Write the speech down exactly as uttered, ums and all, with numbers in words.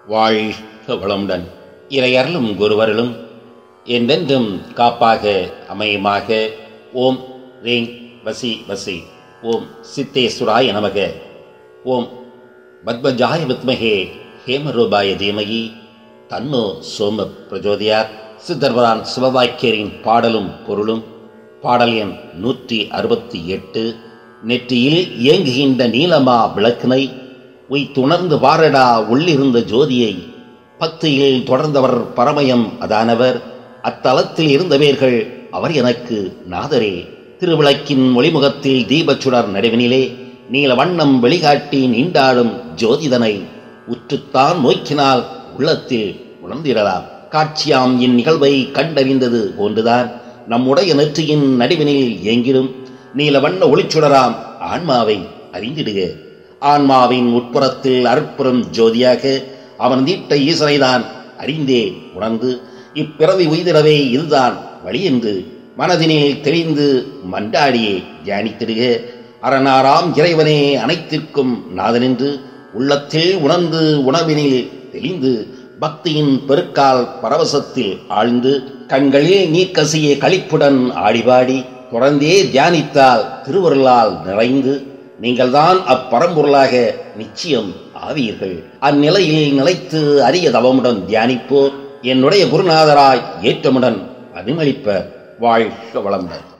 வாழ்க வளமுடன். இறையருளும் குருவருளும் என்றென்றும் காப்பாக அமையுமாக. ஓம் ரீங் வசி வசி. ஓம் சித்தேஸ்வராய நமக. ஓம் பத்மஜாய வித்மகே ஹேமரூபாய தீமகி தன்னோ சோம பிரஜோதியார். சித்தர்வரான் சிவவாக்கியரின் பாடலும் பொருளும். பாடல் எண் நூற்றி அறுபத்தி எட்டு. நெற்றியில் இயங்குகின்ற நீலமா விளக்கினை உய்த்துணர்ந்து பாரடா உள்ளிருந்த ஜோதியை. பக்தியில் தொடர்ந்தவர் பரமயம் அதானவர். அத்தலத்தில் இருந்தவர்கள் அவர் எனக்கு நாதரே. திருவிளக்கின் ஒளிமுகத்தில் தீபச்சுடர் நடுவினிலே நீல வண்ணம் வெளிகாட்டி நீண்டாடும் ஜோதிதனை உற்றுத்தான் நோக்கினால் உள்ளத்தில் உணர்ந்திடலாம். காட்சியாம் இந்நிகழ்வை கண்டறிந்தது போன்றுதான் நம்முடைய நெற்றியின் நடுவினில் இயங்கிடும் நீல வண்ண ஒளிச்சுடராம் ஆன்மாவை அறிந்திடுக. ஆன்மாவின் உட்புறத்தில் அற்புறம் ஜோதியாக அவன் தீட்ட ஈசனைதான் அறிந்தே உணர்ந்து இப்பிறவி உய்திடவே இதுதான் வழி என்று மனதினில் தெரிந்து மண்டாடியே தியானித்திடுக. அரணாராம் இறைவனே அனைத்திற்கும் நாதனென்று உள்ளத்தில் உணர்ந்து உணர்வினில் தெளிந்து பக்தியின் பெருக்கால் பரவசத்தில் ஆழ்ந்து கண்களில் நீர்க்கசிய களிப்புடன் ஆடிபாடி தொடர்ந்தே தியானித்தால் திருவருளால் நிறைந்து நீங்கள்தான் அப்பரம்பொருளாக நிச்சயம் ஆவீர்கள். அந்நிலையில் நிலைத்து அரிய தவமுடன் தியானிப்போர் என்னுடைய குருநாதராய் ஏற்றமுடன் அனுமளிப்ப. வாழ்க வளமுடன்.